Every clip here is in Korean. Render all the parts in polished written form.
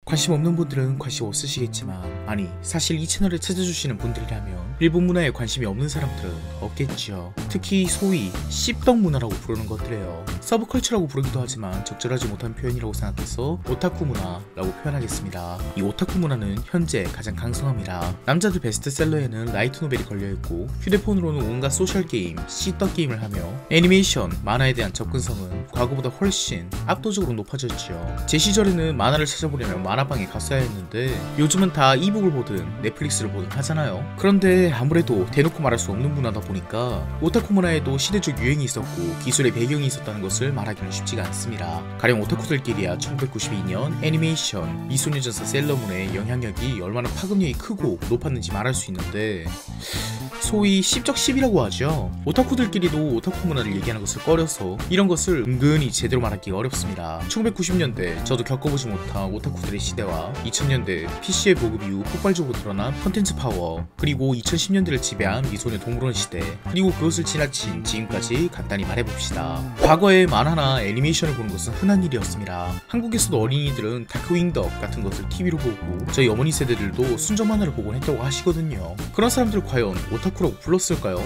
관심 없는 분들은 관심 없으시겠지만, 아니 사실 이 채널을 찾아주시는 분들이라면 일본 문화에 관심이 없는 사람들은 없겠죠. 특히 소위 씹덕 문화라고 부르는 것들이에요. 서브컬처라고 부르기도 하지만 적절하지 못한 표현이라고 생각해서 오타쿠 문화라고 표현하겠습니다. 이 오타쿠 문화는 현재 가장 강성합니다. 남자들 베스트셀러에는 라이트 노벨이 걸려있고, 휴대폰으로는 온갖 소셜게임, 씹덕 게임을 하며 애니메이션, 만화에 대한 접근성은 과거보다 훨씬 압도적으로 높아졌죠. 제 시절에는 만화를 찾아보려면 만화방에 갔어야 했는데, 요즘은 다 이북을 보든 넷플릭스를 보든 하잖아요. 그런데 아무래도 대놓고 말할 수 없는 문화다 보니까 오타쿠 문화에도 시대적 유행이 있었고 기술의 배경이 있었다는 것을 말하기는 쉽지가 않습니다. 가령 오타쿠들끼리야 1992년 애니메이션 미소녀전사 셀러문의 영향력이 얼마나 파급력이 크고 높았는지 말할 수 있는데, 소위 씹적씹이라고 하죠. 오타쿠들끼리도 오타쿠 문화를 얘기하는 것을 꺼려서 이런 것을 은근히 제대로 말하기가 어렵습니다. 1990년대 저도 겪어보지 못한 오타쿠들의 시대와 2000년대 PC의 보급 이후 폭발적으로 드러난 컨텐츠 파워, 그리고 2010년대를 지배한 미소녀 동물원 시대, 그리고 그것을 지나친 지금까지 간단히 말해봅시다. 과거에 만화나 애니메이션을 보는 것은 흔한 일이었습니다. 한국에서도 어린이들은 다크윙덕 같은 것을 TV로 보고, 저희 어머니 세대들도 순정 만화를 보곤 했다고 하시거든요. 그런 사람들 과연 오타쿠라고 불렀을까요?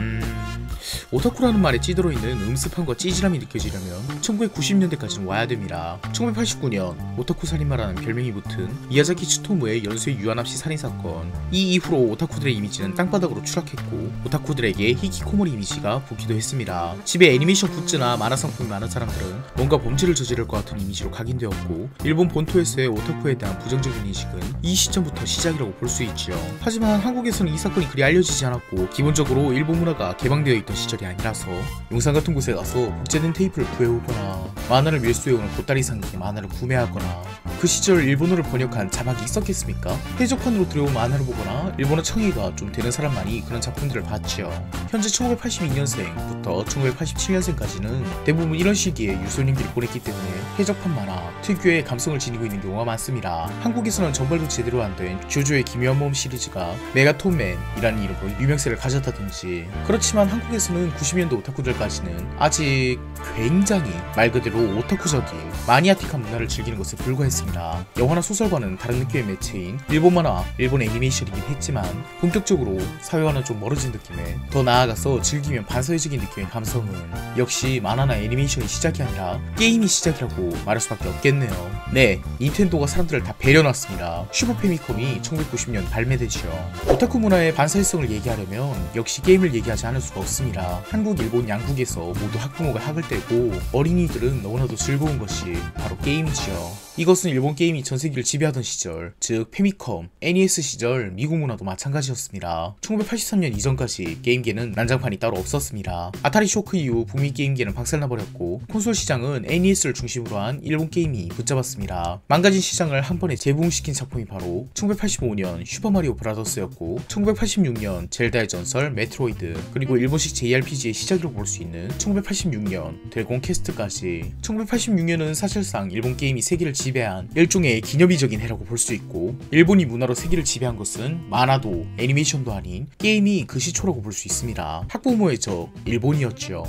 오타쿠라는 말에 찌들어 있는 음습함과 찌질함이 느껴지려면 1990년대까지는 와야 됩니다. 1989년 오타쿠 살인마라는 별명이 붙은 미야자키 츠토무의 연쇄 유한합시 살인사건, 이 이후로 오타쿠들의 이미지는 땅바닥으로 추락했고, 오타쿠들에게 히키코모리 이미지가 붙기도 했습니다. 집에 애니메이션 굿즈나 만화 상품이 많은 사람들은 뭔가 범죄를 저지를 것 같은 이미지로 각인되었고, 일본 본토에서의 오타쿠에 대한 부정적인 인식은 이 시점부터 시작이라고 볼 수 있죠. 하지만 한국에서는 이 사건이 그리 알려지지 않았고, 기본적으로 일본 문화가 개방되어 있던 시절이 아니라서 용산 같은 곳에 가서 복제된 테이프를 구해오거나 만화를 밀수해오는 보따리 상인의 만화를 구매하거나, 그 시절 일본어를 번역한 자막이 있었겠습니까? 해적판으로 들여온 만화를 보거나 일본어 청의가 좀 되는 사람만이 그런 작품들을 봤죠. 현재 1982년생부터 1987년생까지는 대부분 이런 시기에 유소년기를 보냈기 때문에 해적판 만화 특유의 감성을 지니고 있는 경우가 많습니다. 한국에서는 전발도 제대로 안 된 조조의 기묘한 몸 시리즈가 메가톤맨이라는 이름으로 유명세를 가졌다든지, 그렇지만 한국에서는 90년대 오타쿠들까지는 아직 굉장히 말 그대로 오타쿠적인 마니아틱한 문화를 즐기는 것에 불과했습니다. 영화나 소설과는 다른 느낌의 매체인 일본 만화, 일본 애니메이션이긴 했지만 본격적으로 사회와는 좀 멀어진 느낌에, 더 나아가서 즐기면 반사회적인 느낌의 감성은 역시 만화나 애니메이션이 시작이 아니라 게임이 시작이라고 말할 수밖에 없겠네요. 네, 닌텐도가 사람들을 다 배려놨습니다. 슈퍼 패미컴이 1990년 발매되죠. 오타쿠 문화의 반사회성을 얘기하려면 역시 게임을 얘기하지 않을 수가 없습니다. 한국, 일본 양국에서 모두 학부모가 학을 떼고 어린이들은 너무나도 즐거운 것이 바로 게임이지요. 이것은 일본 게임이 전세계를 지배하던 시절, 즉 페미컴, NES 시절 미국 문화도 마찬가지였습니다. 1983년 이전까지 게임계는 난장판이 따로 없었습니다. 아타리 쇼크 이후 북미 게임계는 박살나버렸고, 콘솔 시장은 NES를 중심으로 한 일본 게임이 붙잡았습니다. 망가진 시장을 한 번에 재부흥시킨 작품이 바로 1985년 슈퍼마리오 브라더스였고, 1986년 젤다의 전설 메트로이드, 그리고 일본식 JRPG의 시작이라고 볼 수 있는 1986년 드래곤 퀘스트까지. 1986년은 사실상 일본 게임이 세계를 지배한 일종의 기념비적인 해라고 볼 수 있고, 일본이 문화로 세계를 지배한 것은 만화도 애니메이션도 아닌 게임이 그 시초라고 볼 수 있습니다. 학부모의 적 일본이었죠.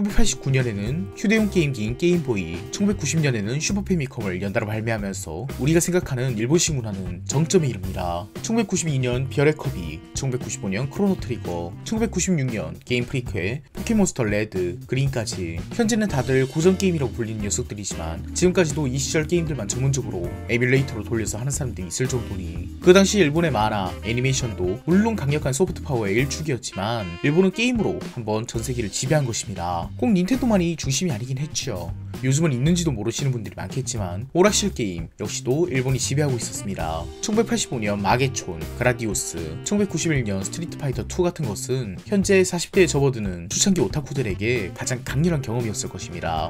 1989년에는 휴대용 게임기인 게임보이, 1990년에는 슈퍼패미컴을 연달아 발매하면서 우리가 생각하는 일본식 문화는 정점에 이릅니다. 1992년 별의 커비, 1995년 크로노 트리거, 1996년 게임 프리크의 포켓몬스터 레드, 그린까지. 현재는 다들 고전 게임이라고 불리는 녀석들이지만 지금까지도 이 시절 게임들만 전문적으로 에뮬레이터로 돌려서 하는 사람들이 있을 정도니, 그 당시 일본의 만화, 애니메이션도 물론 강력한 소프트 파워의 일축이었지만 일본은 게임으로 한번 전세계를 지배한 것입니다. 꼭 닌텐도만이 중심이 아니긴 했죠. 요즘은 있는지도 모르시는 분들이 많겠지만 오락실 게임 역시도 일본이 지배하고 있었습니다. 1985년 마게촌, 그라디오스, 1991년 스트리트 파이터 2 같은 것은 현재 40대에 접어드는 초창기 오타쿠들에게 가장 강렬한 경험이었을 것입니다.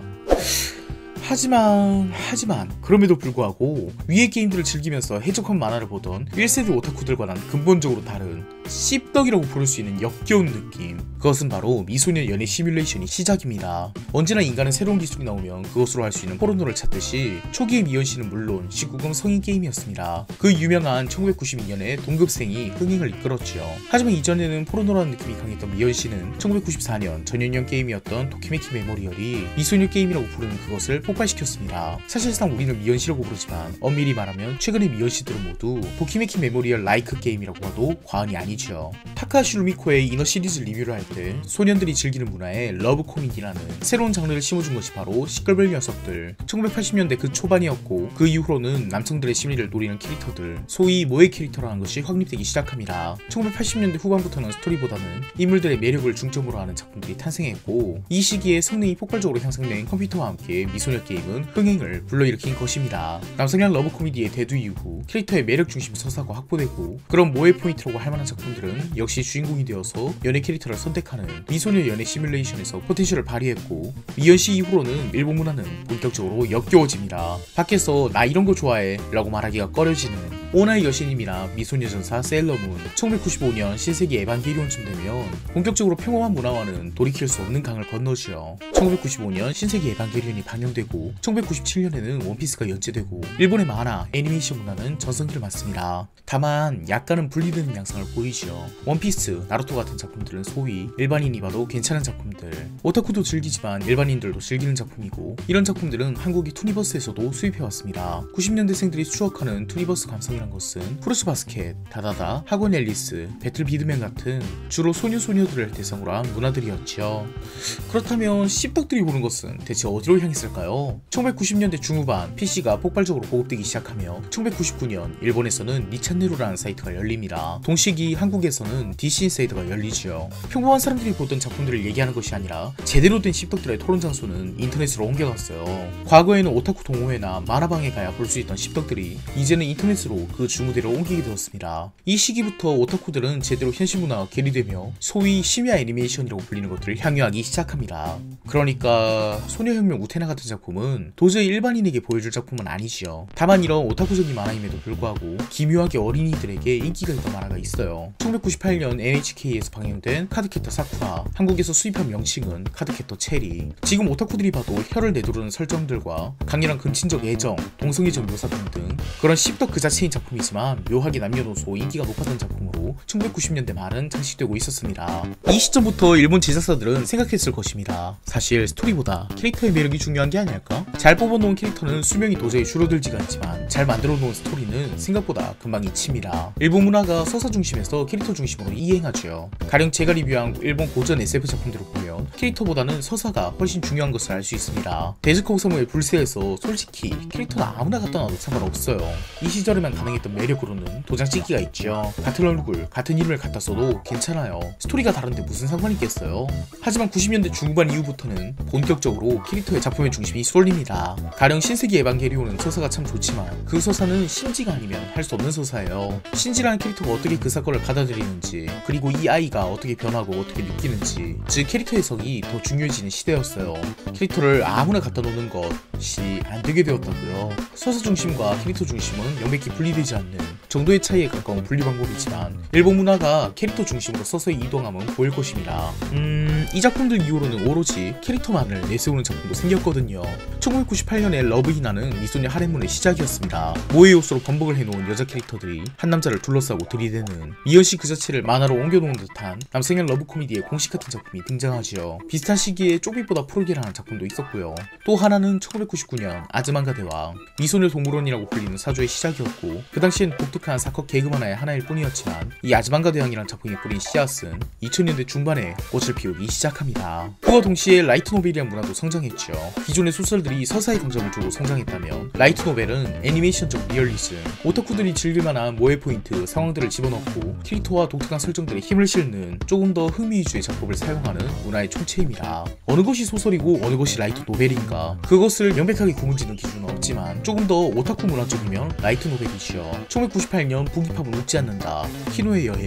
하지만 그럼에도 불구하고 위의 게임들을 즐기면서 해적한 만화를 보던 1세대 오타쿠들과는 근본적으로 다른 씹덕이라고 부를 수 있는 역겨운 느낌, 그것은 바로 미소녀 연애 시뮬레이션이 시작입니다. 언제나 인간은 새로운 기술이 나오면 그것으로 할 수 있는 포르노를 찾듯이 초기의 미연씨는 물론 19금 성인 게임이었습니다. 그 유명한 1992년에 동급생이 흥행을 이끌었죠. 하지만 이전에는 포르노라는 느낌이 강했던 미연씨는 1994년 전연령 게임이었던 도키메키 메모리얼이 미소녀 게임이라고 부르는 그것을 폭발시켰습니다. 사실상 우리는 미연씨라고 부르지만 엄밀히 말하면 최근의 미연씨들은 모두 도키메키 메모리얼 라이크 게임이라고 해도 과언이 아니죠. 타카하시 루미코의 이너 시리즈 리뷰를 할 때 소년들이 즐기는 문화에 러브 코미디라는 새로운 장르를 심어준 것이 바로 시끌벌 녀석들, 1980년대 그 초반이었고 그 이후로는 남성들의 심리를 노리는 캐릭터들, 소위 모의 캐릭터라는 것이 확립되기 시작합니다. 1980년대 후반부터는 스토리보다는 인물들의 매력을 중점으로 하는 작품들이 탄생했고, 이 시기에 성능이 폭발적으로 향상된 컴퓨터와 함께 미소녀 게임은 흥행을 불러일으킨 것입니다. 남성향 러브 코미디의 대두 이후 캐릭터의 매력 중심 서사가 확보되고, 그런 모의 포인트라고 할 만한 작품들은 역시 주인공이 되어서 연애 캐릭터를 선택하는 미소녀 연애 시뮬레이션에서 포텐셜을 발휘했고, 미연씨 이후로는 일본 문화는 본격적으로 역겨워집니다. 밖에서 나 이런 거 좋아해 라고 말하기가 꺼려지는 오나의 여신님이나 미소녀 전사 세일러문, 1995년 신세기 에반게리온쯤 되면 본격적으로 평범한 문화와는 돌이킬 수 없는 강을 건너죠. 1995년 신세기 에반게리온이 방영되고 1997년에는 원피스가 연재되고 일본의 만화, 애니메이션 문화는 전성기를 맞습니다. 다만 약간은 분리되는 양상을 보이죠. 원피스, 나루토 같은 작품들은 소위 일반인이 봐도 괜찮은 작품들, 오타쿠도 즐기지만 일반인들도 즐기는 작품이고, 이런 작품들은 한국의 투니버스에서도 수입해왔습니다. 90년대생들이 추억하는 투니버스 감성이란 것은 프루스 바스켓, 다다다, 학원 앨리스, 배틀 비드맨 같은 주로 소녀소녀들을 대상으로 한 문화들이었죠. 그렇다면 씹덕들이 보는 것은 대체 어디로 향했을까요? 1990년대 중후반 PC가 폭발적으로 보급되기 시작하며 1999년 일본에서는 니찬네루라는 사이트가 열립니다. 동시기 한국에서는 DC인사이드가 열리죠. 평범한 사람들이 보던 작품들을 얘기하는 것이 아니라 제대로 된 씹덕들의 토론 장소는 인터넷으로 옮겨갔어요. 과거에는 오타쿠 동호회나 만화방에 가야 볼 수 있던 씹덕들이 이제는 인터넷으로 그 주무대를 옮기게 되었습니다. 이 시기부터 오타쿠들은 제대로 현실 문화가 괴리되며 소위 심야 애니메이션이라고 불리는 것들을 향유하기 시작합니다. 그러니까 소녀혁명 우테나 같은 작품은 도저히 일반인에게 보여줄 작품은 아니지요. 다만 이런 오타쿠적인 만화임에도 불구하고 기묘하게 어린이들에게 인기가 있던 만화가 있어요. 1998년 NHK에서 방영된 카드캐터 사쿠라, 한국에서 수입한 명칭은 카드캐터 체리. 지금 오타쿠들이 봐도 혀를 내두르는 설정들과 강렬한 근친적 애정, 동성애적 묘사 등등 그런 씹덕 그 자체인 작품이지만 묘하게 남녀노소 인기가 높았던 작품으로 1990년대 말은 장식되고 있었습니다. 이 시점부터 일본 제작사들은 생각했을 것입니다. 사실 스토리보다 캐릭터의 매력이 중요한 게 아닐까? 잘 뽑아놓은 캐릭터는 수명이 도저히 줄어들지가 않지만 잘 만들어놓은 스토리는 생각보다 금방 잊힙니다. 일본 문화가 서사 중심에서 캐릭터 중심으로 이행하죠. 가령 제가 리뷰한 일본 고전 SF 작품들을 보면 캐릭터보다는 서사가 훨씬 중요한 것을 알 수 있습니다. 데즈코 오사무의 불새에서 솔직히 캐릭터는 아무나 갖다 놔도 상관없어요. 이 시절에만 가능했던 매력으로는 도장 찍기가 있죠. 같은 얼굴, 같은 이름을 갖다 써도 괜찮아요. 스토리가 다른데 무슨 상관이 있겠어요. 하지만 90년대 중후반 이후부터는 본격적으로 캐릭터의 작품의 중심이 쏠립니다. 가령 신세기 에반게리온은 서사가 참 좋지만 그 서사는 신지가 아니면 할 수 없는 서사예요. 신지라는 캐릭터가 어떻게 그 사건을 받아들이는지, 그리고 이 아이가 어떻게 변하고 어떻게 느끼는지, 즉 캐릭터 해석이 더 중요해지는 시대였어요. 캐릭터를 아무나 갖다 놓는 것이 안 되게 되었다고요. 서사 중심과 캐릭터 중심은 명백히 분리되지 않는 정도의 차이에 가까운 분리 방법이지만 일본 문화가 캐릭터 중심으로 서서히 이동함은 보일 것입니다. 이 작품들 이후로는 오로지 캐릭터만을 내세우는 작품도 생겼거든요. 1998년에 러브히나는 미소녀 하렘문의 시작이었습니다. 모의 요소로 번복을 해놓은 여자 캐릭터들이 한 남자를 둘러싸고 들이대는, 미연씨 그 자체를 만화로 옮겨놓은 듯한 남성향 러브 코미디의 공식 같은 작품이 등장하지요. 비슷한 시기에 쪼비보다 프로게라는 작품도 있었고요. 또 하나는 1999년 아즈만가 대왕, 미소녀 동물원이라고 불리는 사조의 시작이었고, 그 당시엔 독특한 사커 개그 만화의 하나일 뿐이었지만 이 아즈만가 대왕이라는 작품이 뿌린 씨앗은 2000년대 중반에 꽃을 피우기 시작합니다. 그와 동시에 라이트 노벨이란 문화도 성장했죠. 기존의 소설들이 서사에 강점을 주고 성장했다면 라이트 노벨은 애니메이션적 리얼리즘, 오타쿠들이 즐길만한 모의 포인트, 상황들을 집어넣고 캐릭터와 독특한 설정들에 힘을 실는 조금 더 흥미 위주의 작법을 사용하는 문화의 총체입니다. 어느 것이 소설이고 어느 것이 라이트 노벨인가, 그것을 명백하게 구분짓는 기준은 없지만 조금 더 오타쿠 문화 쪽이면 라이트 노벨이죠. 1998년 부기팝은 웃지 않는다, 키노의 여행,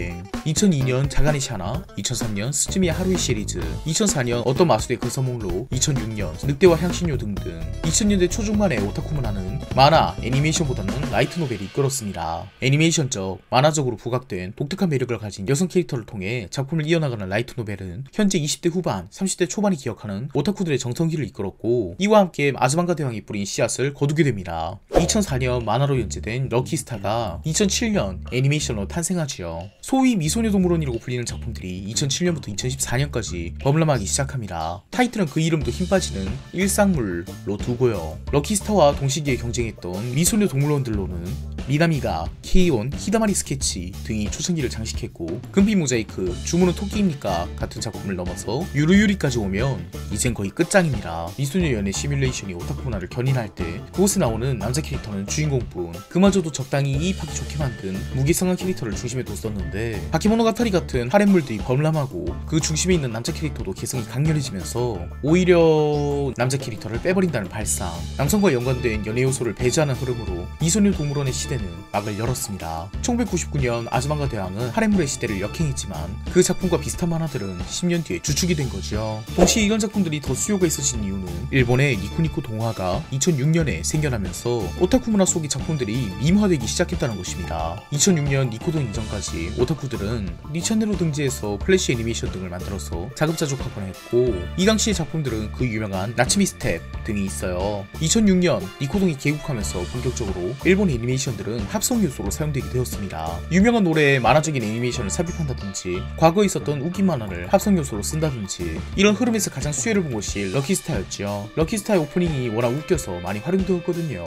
2002년 자가네 샤나, 2003년 스즈미야 하루이 시리즈, 2004년 어떤 마술의 그 서몽로, 2006년 늑대와 향신료 등등 2000년대 초중반의 오타쿠 문화는 만화, 애니메이션보다는 라이트 노벨이 이끌었습니다. 애니메이션적, 만화적으로 부각된 독특한 매력을 가진 여성 캐릭터를 통해 작품을 이어나가는 라이트 노벨은 현재 20대 후반, 30대 초반이 기억하는 오타쿠들의 정성기를 이끌었고 이와 함께 아즈만가 대왕이 뿌린 씨앗을 거두게 됩니다. 2004년 만화로 연재된 럭키스타가 2007년 애니메이션으로 탄생하지요. 소위 미소녀 동물원이라고 불리는 작품들이 2007년부터 2014년까지 범람하기 시작합니다. 타이틀은 그 이름도 힘 빠지는 일상물로 두고요. 럭키스타와 동시기에 경쟁했던 미소녀 동물원들로는 미나미가, 케이온, 히다마리 스케치 등이 초창기를 장식했고 금빛 모자이크, 주문은 토끼입니까 같은 작품을 넘어서 유루유리까지 오면 이젠 거의 끝장입니다. 미소녀 연애 시뮬레이션이 오타쿠 문화를 견인할 때 그곳에 나오는 남자 캐릭터는 주인공뿐 그마저도 적당히 이입하기 좋게 만든 무기상한 캐릭터를 중심에 뒀었는데 바케모노가타리 같은 하렘물들이 범람하고 그 중심에 있는 남자 캐릭터도 개성이 강렬해지면서 오히려 남자 캐릭터를 빼버린다는 발상, 남성과 연관된 연애 요소를 배제하는 흐름으로 미소녀 동물원의 시대는 막을 열었습니다. 1999년 아즈만가 대왕은 하렘물의 시대를 역행했지만 그 작품과 비슷한 만화들은 10년 뒤에 주축이 된 거죠. 동시에 이런 작품들이 더 수요가 있어진 이유는 일본의 니코니코 동화가 2006년에 생겨나면서 오타쿠 문화 속의 작품들이 밈화되기 시작했다는 것입니다. 2006년 니코동 이전까지 오타쿠들은 니찬네로 등지에서 플래시 애니메이션 등을 만들어서 자급자족하곤 했고 이 당시의 작품들은 그 유명한 나츠미 스텝 등이 있어요. 2006년 니코동이 개국하면서 본격적으로 일본 애니메이션들은 합성 요소로 사용되게 되었습니다. 유명한 노래에 만화적인 애니메이션을 삽입한다든지 과거에 있었던 웃긴 만화를 합성 요소로 쓴다든지 이런 흐름에서 가장 수혜를 본 것이 럭키스타였죠. 럭키스타의 오프닝이 워낙 웃겨서 많이 활용되었거든요.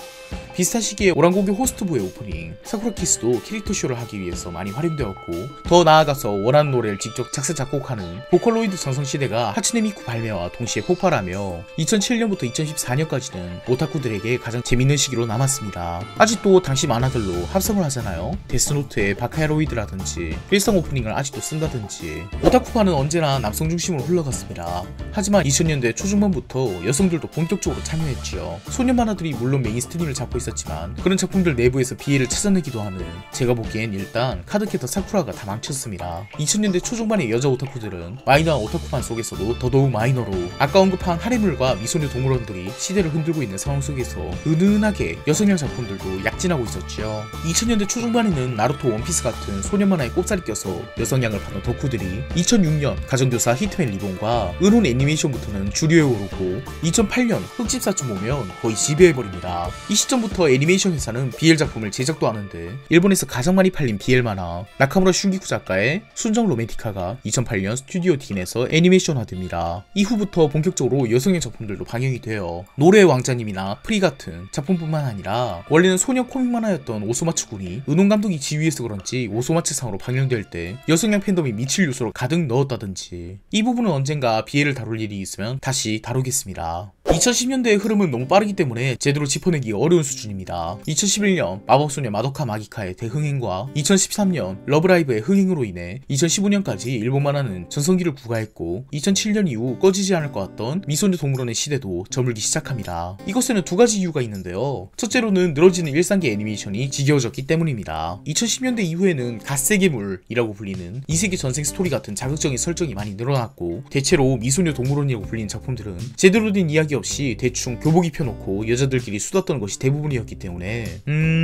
비슷한 시기에 오랑고교 호스트부의 오프닝 사쿠라키스도 캐릭터쇼를 하기 위해서 많이 활용되었고 더 나아가서 원하는 노래를 직접 작사 작곡하는 보컬로이드 전성시대가 하츠네 미쿠 발매와 동시에 폭발하며 2007년부터 2014년까지는 오타쿠들에게 가장 재밌는 시기로 남았습니다. 아직도 당시 만화들로 합성을 하잖아요. 데스노트의 바카야로이드라든지 일상 오프닝을 아직도 쓴다든지 오타쿠파는 언제나 남성 중심으로 흘러갔습니다. 하지만 2000년대 초중반부터 여성들도 본격적으로 참여했지요. 소년 만화들이 물론 메인스트림을 잡고 있었지만 그런 작품들 내부에서 비애를 찾아내기도 하는 제가 보기엔 일단 카드캐터 사쿠라가 다 망쳤습니다. 2000년대 초중반의 여자 오타쿠들은 마이너한 오타쿠판 속에서도 더더욱 마이너로 아까 언급한 하렘물과 미소녀 동물원들이 시대를 흔들고 있는 상황 속에서 은은하게 여성향 작품들도 약진하고 있었죠. 2000년대 초중반에는 나루토, 원피스 같은 소년 만화에 꼽살이 껴서 여성향을 받는 덕후들이 2006년 가정교사 히트맨 리본과 은혼 애니메이션부터는 주류에 오르고 2008년 흑집사쯤 오면 거의 지배해버립니다. 이 시점부터 애니메이션 회사는 BL 작품을 제작도 하는데 일본에서 가장 많이 팔린 BL 만화 나카무라 슌기쿠 작가의 순정 로맨티카가 2008년 스튜디오 딘에서 애니메이션화됩니다. 이후부터 본격적으로 여성의 작품들도 방영이 돼요. 노래의 왕자님이나 프리 같은 작품뿐만 아니라 원래는 소녀 코믹 만화였던 오소마츠 군이 은혼 감독이 지휘해서 그런지 오소마츠 상으로 방영될 때 여성향 팬덤이 미칠 요소로 가득 넣었다든지 이 부분은 언젠가 BL을 다룰 일이 있으면 다시 다루겠습니다. 2010년대의 흐름은 너무 빠르기 때문에 제대로 짚어내기 어려운 수준입니다. 2011년 마법소녀 마도카 마기카의 대흥행과 2013년 러브라이브의 흥행으로 인해 2015년까지 일본 만화는 전성기를 구가했고 2007년 이후 꺼지지 않을 것 같던 미소녀 동물원의 시대도 저물기 시작합니다. 이것에는 두 가지 이유가 있는데요. 첫째로는 늘어지는 일상계 애니메이션이 지겨워졌기 때문입니다. 2010년대 이후에는 갓세계물이라고 불리는 이세계 전생 스토리 같은 자극적인 설정이 많이 늘어났고 대체로 미소녀 동물원이라고 불리는 작품들은 제대로 된 이야기 없이 대충 교복 입혀놓고 여자들끼리 수다 떠는 것이 대부분이었기 때문에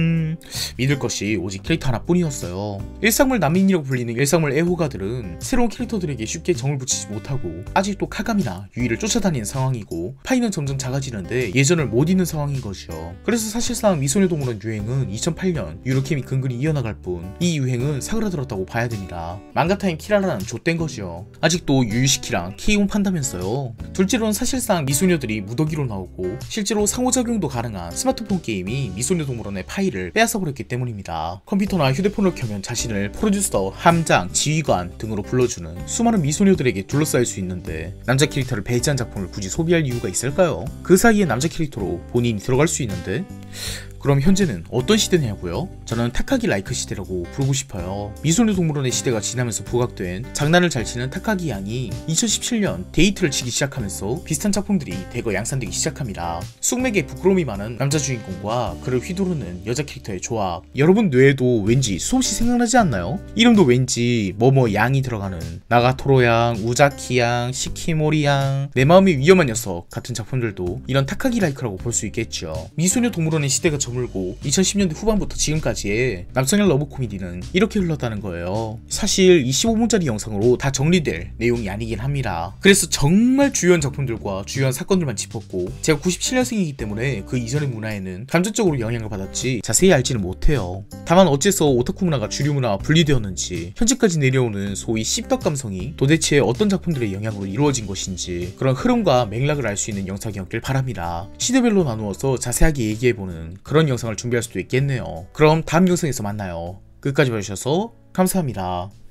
믿을 것이 오직 캐릭터 하나뿐이었어요. 일상물 난민이라고 불리는 일상물 애호가들은 새로운 캐릭터들에게 쉽게 정을 붙이지 못하고 아직도 카감이나 유이를 쫓아다니는 상황이고 파이는 점점 작아지는데 예전을 못 잇는 상황인 거죠. 그래서 사실상 미소녀 동물원 유행은 2008년 유로케미 근근히 이어나갈 뿐 이 유행은 사그라들었다고 봐야 됩니다. 망가타임 키라라는 좆된 거죠. 아직도 유유시키랑 케이온 판다면서요. 둘째로는 사실상 미소녀들이 무더기로 나오고 실제로 상호작용도 가능한 스마트폰 게임이 미소녀 동물원의 파일을 빼앗아버렸기 때문입니다. 컴퓨터나 휴대폰을 켜면 자신을 프로듀서, 함장, 지휘관 등으로 불러주는 수많은 미소녀들에게 둘러싸일 수 있는데 남자 캐릭터를 배제한 작품을 굳이 소비할 이유가 있을까요? 그 사이에 남자 캐릭터로 본인이 들어갈 수 있는데 그럼 현재는 어떤 시대냐고요? 저는 타카기 라이크 시대라고 부르고 싶어요. 미소녀 동물원의 시대가 지나면서 부각된 장난을 잘 치는 타카기 양이 2017년 데이트를 치기 시작하면서 비슷한 작품들이 대거 양산되기 시작합니다. 쑥맥에 부끄러움이 많은 남자 주인공과 그를 휘두르는 여자 캐릭터의 조합, 여러분 뇌에도 왠지 수없이 생각나지 않나요? 이름도 왠지 뭐뭐 양이 들어가는 나가토로 양, 우자키 양, 시키모리 양, 내 마음이 위험한 녀석 같은 작품들도 이런 타카기 라이크라고 볼 수 있겠죠. 미소녀 동물원의 시대가 저물고 2010년대 후반부터 지금까지의 남성향 러브 코미디는 이렇게 흘렀다는 거예요. 사실 25분짜리 영상으로 다 정리될 내용이 아니긴 합니다. 그래서 정말 주요한 작품들과 주요한 사건들만 짚었고, 제가 97년생이기 때문에 그 이전의 문화에는 감정적으로 영향을 받았지 자세히 알지는 못해요. 다만 어째서 오타쿠 문화가 주류 문화와 분리되었는지, 현재까지 내려오는 소위 씹덕 감성이 도대체 어떤 작품들의 영향으로 이루어진 것인지, 그런 흐름과 맥락을 알 수 있는 영상이었길 바랍니다. 시대별로 나누어서 자세하게 얘기해보는 그런 영상을 준비할 수도 있겠네요. 그럼 다음 영상에서 만나요. 끝까지 봐주셔서 감사합니다.